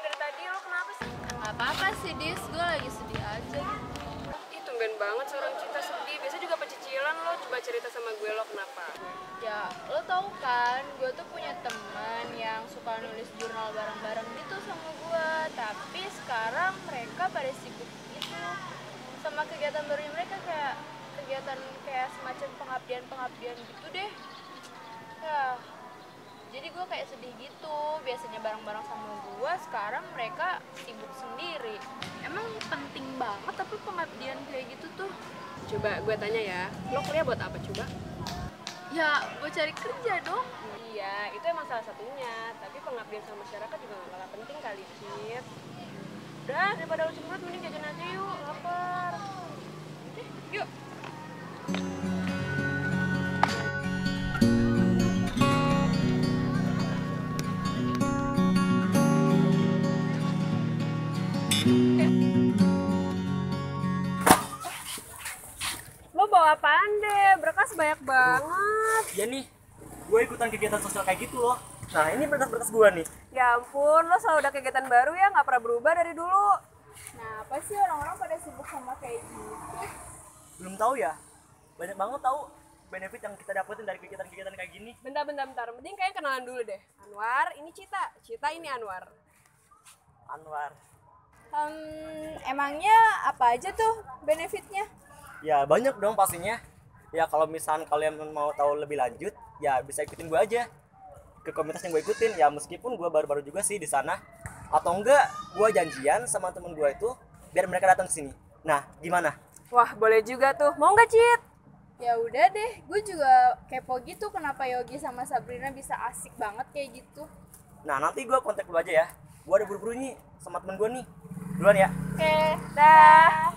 dari tadi, lo kenapa sih? Nggak apa-apa sih, Dis. Gue lagi sedih aja gitu. Ih, tumben banget seorang cinta sedih. Biasanya juga pecicilan lo, coba cerita sama gue, lo kenapa? Ya, lo tau kan, gue tuh punya teman yang suka nulis jurnal bareng-bareng gitu sama gue. Tapi sekarang mereka pada sibuk gitu sama kegiatan barunya mereka, kayak kegiatan kayak semacam pengabdian gitu deh. Ya, jadi gue kayak sedih gitu. Biasanya bareng-bareng sama gue, sekarang mereka sibuk sendiri. Emang penting banget tapi pengabdian kayak gitu tuh? Coba gue tanya ya, lo kuliah buat apa coba? Ya, gue cari kerja dong. Iya, itu emang salah satunya. Tapi pengabdian sama masyarakat juga gak kalah penting kali, Cid. Udah, daripada lo cemberut, mending jajan aja yuk, lapar. Yuk. Lo bawa apaan deh? Berkas banyak banget. Ya nih, gue ikutan kegiatan sosial kayak gitu loh. Nah ini berkas-berkas gue nih. Ya ampun, lo selalu ada kegiatan baru ya, nggak pernah berubah dari dulu. Nah, apa sih orang-orang pada sibuk sama kayak gitu? Belum tahu ya, banyak banget tahu benefit yang kita dapetin dari kegiatan-kegiatan kayak gini. Bentar. Mending kayaknya kenalan dulu deh. Anwar, ini Cita. Cita ini Anwar. Anwar. Emangnya apa aja tuh benefitnya? Ya banyak dong pastinya. Ya kalau misalnya kalian mau tahu lebih lanjut, ya bisa ikutin gue aja ke komunitas yang gue ikutin. Ya meskipun gue baru-baru juga sih di sana, atau enggak gue janjian sama temen gue itu biar mereka datang ke sini. Nah, gimana? Wah, boleh juga tuh. Mau nggak, Cit? Ya udah deh, gue juga kepo gitu kenapa Yogi sama Sabrina bisa asik banget kayak gitu. Nah, nanti gue kontak lu aja ya. Gue ada buru-buru nih sama temen gue nih. Duluan ya. Oke, Dah.